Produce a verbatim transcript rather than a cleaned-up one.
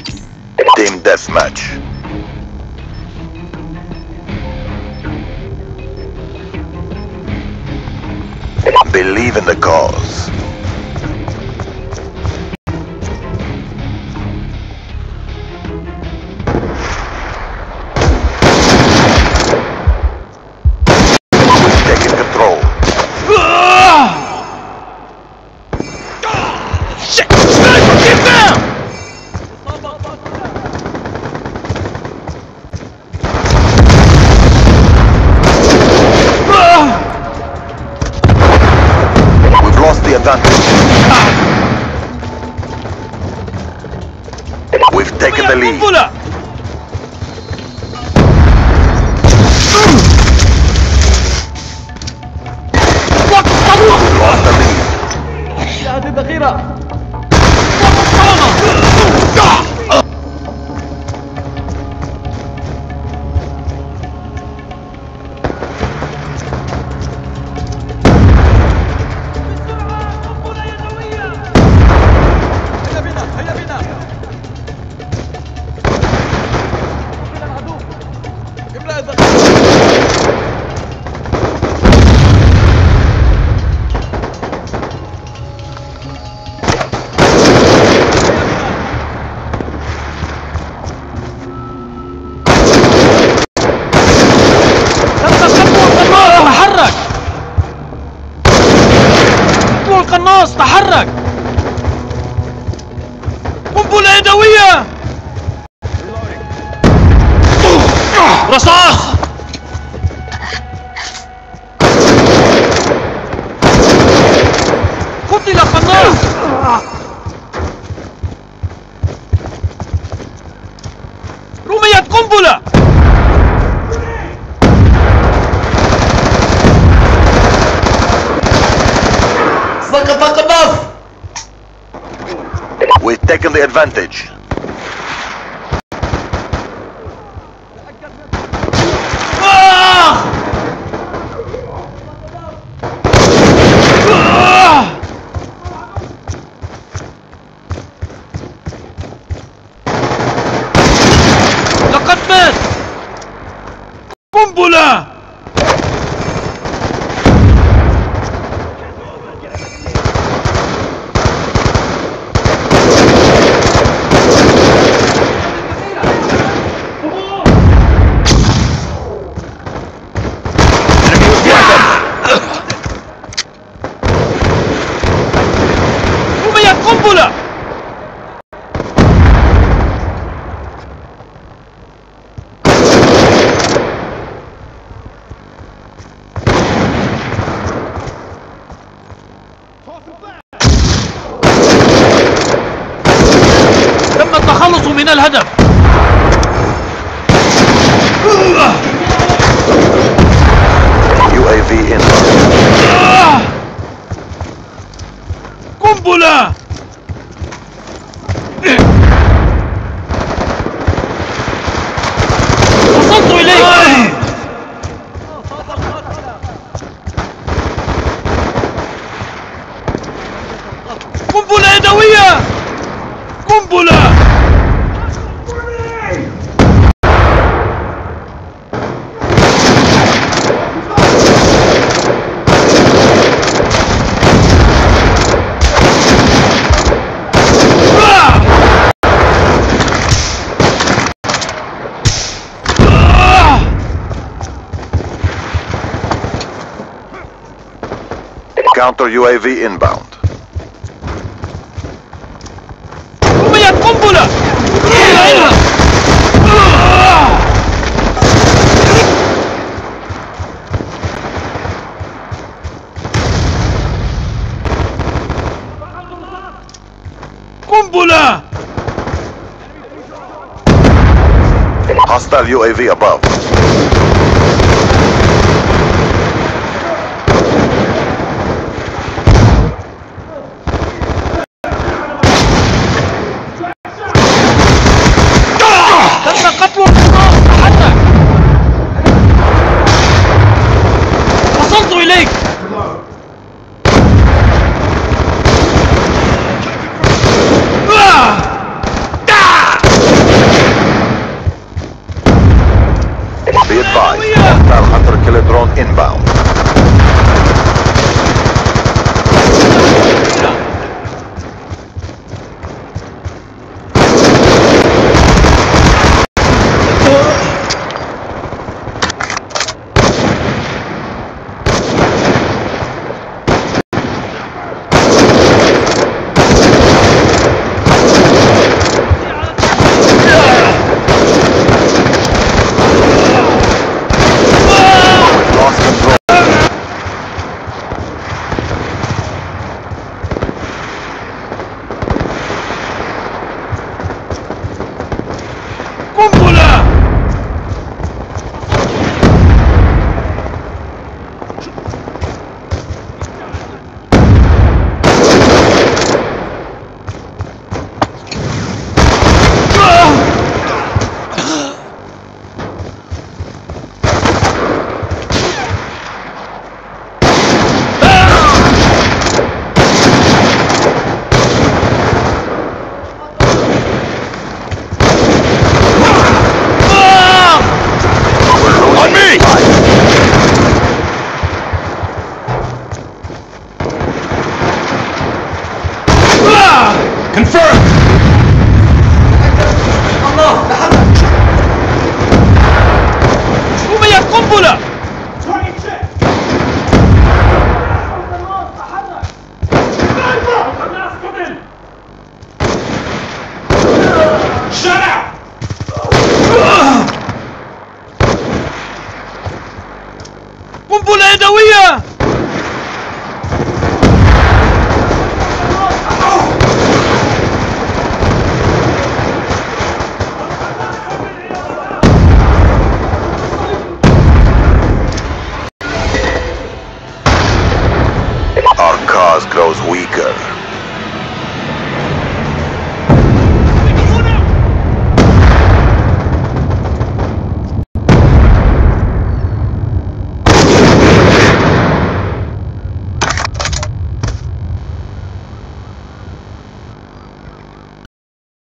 Team deathmatch. Believe in the cause. We've taken control. Shit! Sniper, get down! Lost the advantage. We've taken the lead. Lost the lead. هذه الذخيرة. القناص تحرك! قنبلة يدوية! رصاص! قتل قناص! رميت قنبلة! سقط قناص! We've taken the advantage. لقد مات! قنبلة! قنبلة! تم التخلص من الهدف. U A V in. قنبلة! وصلت إليك! قنبلة يدوية! قنبلة! Counter U A V inbound. رميت قنبلة! قنبلة! Hostile U A V above. وصلت إليك! قنبلة! Confirmed! الله لحظة! رميت قنبلة! Shut up! قنبلة يدوية! Our cause grows weaker.